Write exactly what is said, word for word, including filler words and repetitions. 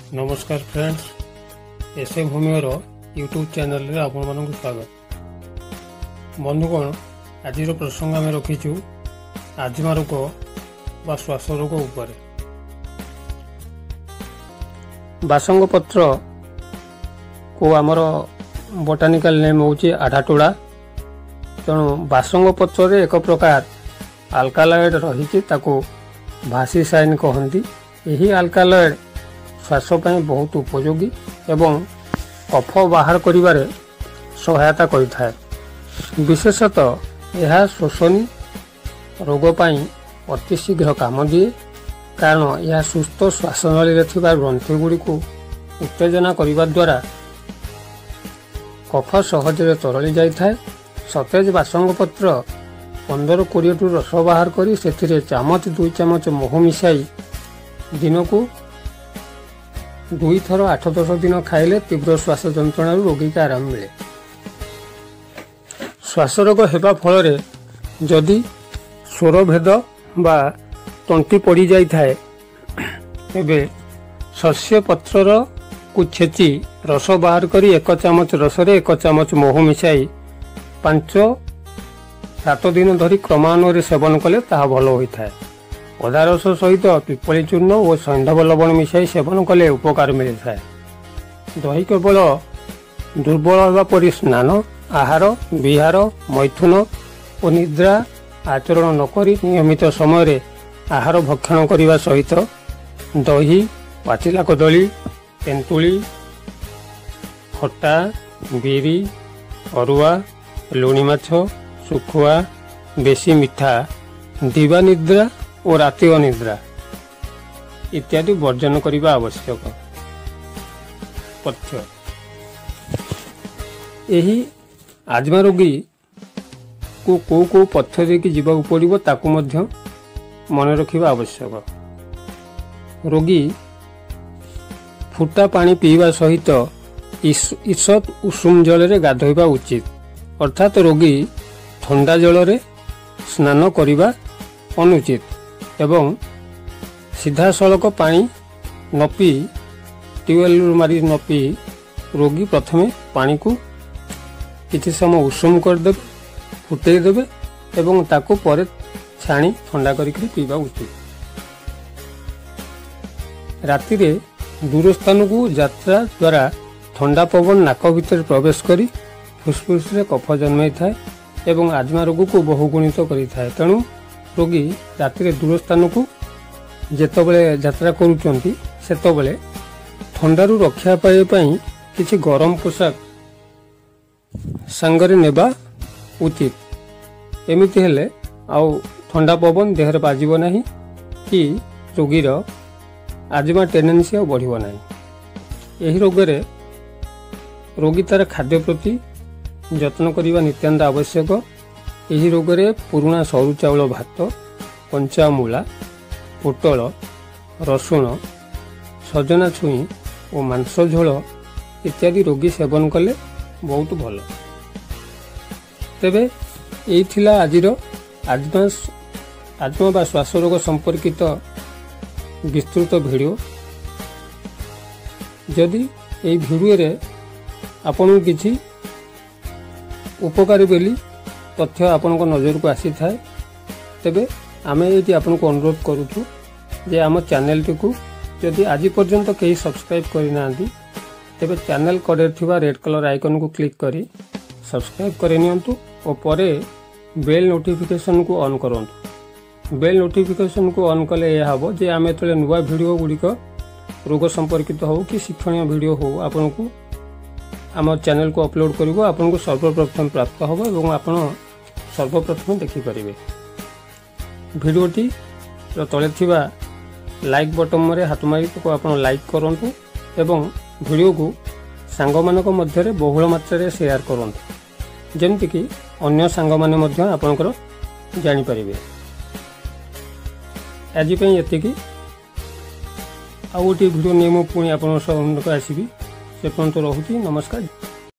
नमस्कार friends, SM होमिओर YouTube channel रे आपण मानक स्वागत। बंधुगण, आज प्रसंग आम रखीचु आजमा रोग बा श्वास रोग उपर। बासंग पत्र को आमर बोटानिकल नेम होची आढ़ाटोड़ा। तेणु बासंग पत्र एक प्रकार आल्कालॉइड रही भासी साइन कहती। यही आल्कालॉइड श्वास पर बहुत उपयोगी एवं कफ बाहर करिबारे सहायता करिथाए। विशेषतः यह श्वसनी रोग पाई अति शीघ्र काम दिए, कारण यह सुस्थ श्वासनली रे थिबा ग्रंथि गुडी को उत्तेजना करिबा द्वारा कफ सहजरे तरली जाई थाए। सतेज बासंग पत्र पंद्रह कोड़े टू रस बाहर करी सेथिरे चामच दुई चामच मह मिसाई दिन को दुई थर आठ दस दिन खाइले तीव्र श्वास जंत्रणा रोगी का आराम मिले। श्वास रोग हेबा फल जदि स्वर भेद बा तंटी पड़ी जाई थाए एबे शस्य पत्रर को छेची रस बाहर करी एक चामच रसरे एक चामच मह मिसाई पांच सात दिन धरी क्रमान्वये सेवन कले ताहा भल होइथाए। अदा रस सहित पिपली चूर्ण और सैंधव लवण मिसाई सेवन कले उपकार मिलता है। दही केवल दुर्बल होगा परि स्नान, आहार, विहार, मैथुन और निद्रा आचरण नक नियमित समय आहार भक्षण करने सहित दही, पाचिला कदली, तेंतुली, खट्टा, बिरी, अरुआ, लुणी माछ, सुखुआ, बेसी मिठा, दिवा निद्रा और राति अनिद्रा इत्यादि वर्जन करने आवश्यक। पथ्य यही आजमा रोगी को कौ कौ पथ्य देकी जीवाक पड़िबो ताकू मध्य मन रखिबा आवश्यक। रोगी फुटा पानी पीवा सहित ईषत उषुम जल रे गाधोइबा उचित, अर्थात रोगी ठंडा जल रे स्नान करिबा अनुचित एवं सीधा सड़क पानी न पी ट्यूबवेल मारी न पी रोगी प्रथमे पानी को किसी समय उषुम करदे फुटे देबे एवं ताको परे छाणी ठंडा करिक पीवा उचित। राति रे दूर स्थान को यात्रा द्वारा ठंडा पवन नाक भीतर प्रवेश करी फुसफुस रे कफ जन्माई थाए एवं आजमा रोग को बहुगुणित करि थाए। तेणु रोगी राति दूर स्थान को जेतबेले यात्रा करुचंती सेतबेले ठंडारू रक्षा पाए पई किछि गरम पोशाक संगरे नेबा उचित। एमिति हेले आउ ठंडा पवन देहरे बाजिबो नाही कि रोगीर आजमा टेंडेंसी आ बढ़िबो नाही। एही रोगरे रोगी तार खाद्य प्रति जत्न करिबा नित्याନ୍ତ आवश्यक। यही रोगरे पुराणा सरू चाउल भात, कंचा मूला, पोटल, रसुण, सजना छुई और मांस झोल इत्यादि रोगी सेवन कले बहुत भल। तेबे एई थिला आजिर आजमा आजमा बा श्वास रोग संपर्कित विस्तृत वीडियो। जदि एई वीडियो रे आपन किछि उपकारी बेली तथ्य आपण नजर को आसी थाए तेबे आमे ये आपन को अनुरोध करूँ जे आम चैनल टी को जदि आज पर्यंत कहीं सब्सक्राइब करना तेबे चैनल कड़े थिबा रेड कलर आइकन को क्लिक करी सब्सक्राइब करे नियंतु और परे बेल नोटिफिकेशन को ऑन करंतु। बेल नोटिफिकेशन को ऑन कले यह हबो जे आमे तले नुवा वीडियो गुड़िक रोग संपर्कित हो कि शिक्षणीय वीडियो हो आपन को आम चैनल को अपलोड करिवो आपन को सर्वप्रथम प्राप्त होबो एवं आपन सर्वप्रथम देखि परिबे। वीडियोटी तले थिबा लाइक बटन रे हाथ मारी को आपन लाइक करंतु एवं वीडियो को सांग मानक मध्य रे बहुल मात्रा रे शेयर करंतु जेमति कि अन्य सांग माने मध्य आपनकर जानि परिबे। आज पई एतिकी आ ओटी वीडियो नेमो पुणी आपन सब आसीबी से पर्यंत रहुची। नमस्कार।